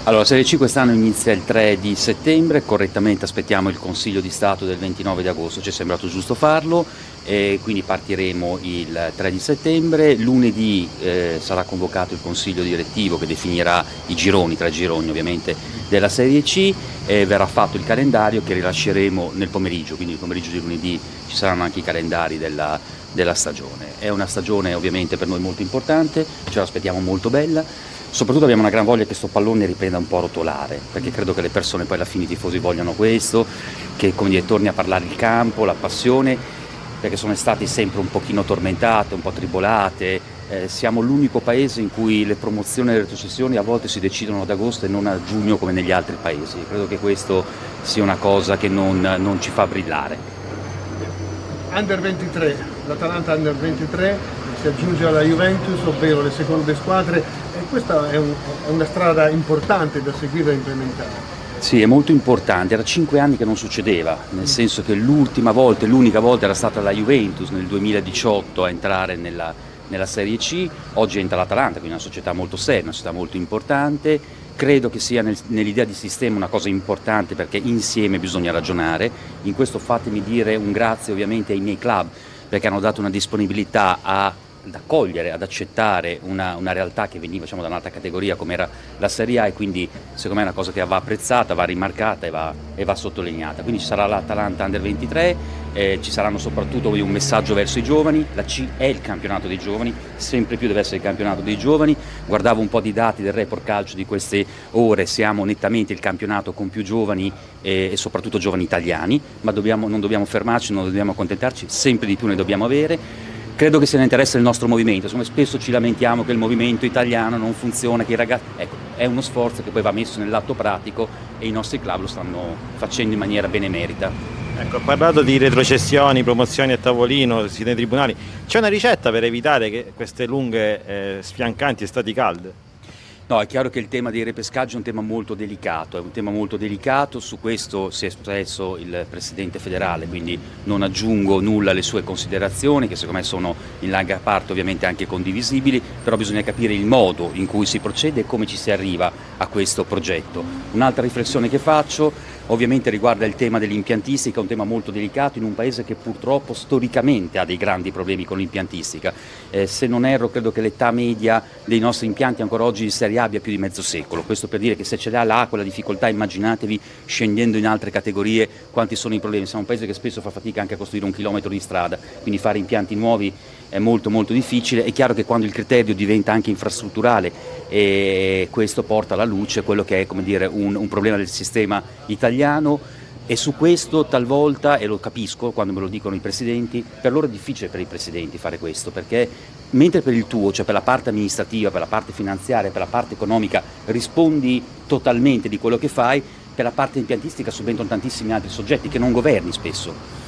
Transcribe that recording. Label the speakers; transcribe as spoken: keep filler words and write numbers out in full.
Speaker 1: Allora, Serie C quest'anno inizia il tre di settembre, correttamente aspettiamo il Consiglio di Stato del ventinove di agosto, ci è sembrato giusto farlo, e quindi partiremo il tre di settembre. Lunedì eh, sarà convocato il Consiglio direttivo che definirà i gironi, tre gironi ovviamente, della Serie C, e verrà fatto il calendario che rilasceremo nel pomeriggio, quindi il pomeriggio di lunedì ci saranno anche i calendari della, della stagione. È una stagione ovviamente per noi molto importante, ce l'aspettiamo molto bella. Soprattutto abbiamo una gran voglia che questo pallone riprenda un po' a rotolare, perché credo che le persone poi alla fine, i tifosi, vogliano questo, che come dire, torni a parlare il campo, la passione, perché sono estate sempre un pochino tormentate, un po' tribolate. Eh, siamo l'unico paese in cui le promozioni e le retrocessioni a volte si decidono ad agosto e non a giugno come negli altri paesi. Credo che questo sia una cosa che non, non ci fa brillare.
Speaker 2: Under ventitré, l'Atalanta Under ventitré si aggiunge alla Juventus, ovvero le seconde squadre, e questa è, un, è una strada importante da seguire e implementare.
Speaker 1: Sì, è molto importante, era cinque anni che non succedeva, nel senso che l'ultima volta, l'unica volta era stata la Juventus nel duemiladiciotto a entrare nella, nella Serie C, oggi entra l'Atalanta, quindi è una società molto seria, una società molto importante. Credo che sia nel, nell'idea di sistema una cosa importante, perché insieme bisogna ragionare. In questo fatemi dire un grazie ovviamente ai miei club, perché hanno dato una disponibilità a ad accogliere, ad accettare una, una realtà che veniva, diciamo, da un'altra categoria come era la Serie A, e quindi secondo me è una cosa che va apprezzata, va rimarcata e va, e va sottolineata. Quindi ci sarà l'Atalanta Under ventitré, eh, ci saranno soprattutto un messaggio verso i giovani. La C è il campionato dei giovani, sempre più deve essere il campionato dei giovani. Guardavo un po' di dati del Report Calcio di queste ore, siamo nettamente il campionato con più giovani e, e soprattutto giovani italiani, ma dobbiamo, non dobbiamo fermarci, non dobbiamo accontentarci, sempre di più ne dobbiamo avere. Credo che sia nell'interesse del nostro movimento. Insomma, spesso ci lamentiamo che il movimento italiano non funziona, che i ragazzi... Ecco, è uno sforzo che poi va messo nell'atto pratico e i nostri club lo stanno facendo in maniera benemerita.
Speaker 3: Ecco, ho parlato di retrocessioni, promozioni a tavolino, siti nei tribunali. C'è una ricetta per evitare che queste lunghe eh, sfiancanti estati calde?
Speaker 1: No, è chiaro che il tema dei repescaggi è un tema molto delicato, è un tema molto delicato, su questo si è espresso il Presidente federale, quindi non aggiungo nulla alle sue considerazioni, che secondo me sono in larga parte ovviamente anche condivisibili, però bisogna capire il modo in cui si procede e come ci si arriva a questo progetto. Un'altra riflessione che faccio ovviamente riguarda il tema dell'impiantistica, un tema molto delicato in un paese che purtroppo storicamente ha dei grandi problemi con l'impiantistica. Eh, se non erro, credo che l'età media dei nostri impianti ancora oggi di Serie A abbia più di mezzo secolo. Questo per dire che se ce l'ha l'acqua, la difficoltà, immaginatevi scendendo in altre categorie quanti sono i problemi. Siamo un paese che spesso fa fatica anche a costruire un chilometro di strada, quindi fare impianti nuovi è molto molto difficile. È chiaro che quando il criterio diventa anche infrastrutturale, e questo porta alla luce quello che è, come dire, un, un problema del sistema italiano, e su questo talvolta, e lo capisco quando me lo dicono i presidenti, per loro è difficile per i presidenti fare questo, perché mentre per il tuo, cioè per la parte amministrativa, per la parte finanziaria, per la parte economica, rispondi totalmente di quello che fai, per la parte impiantistica subentrano tantissimi altri soggetti che non governi spesso.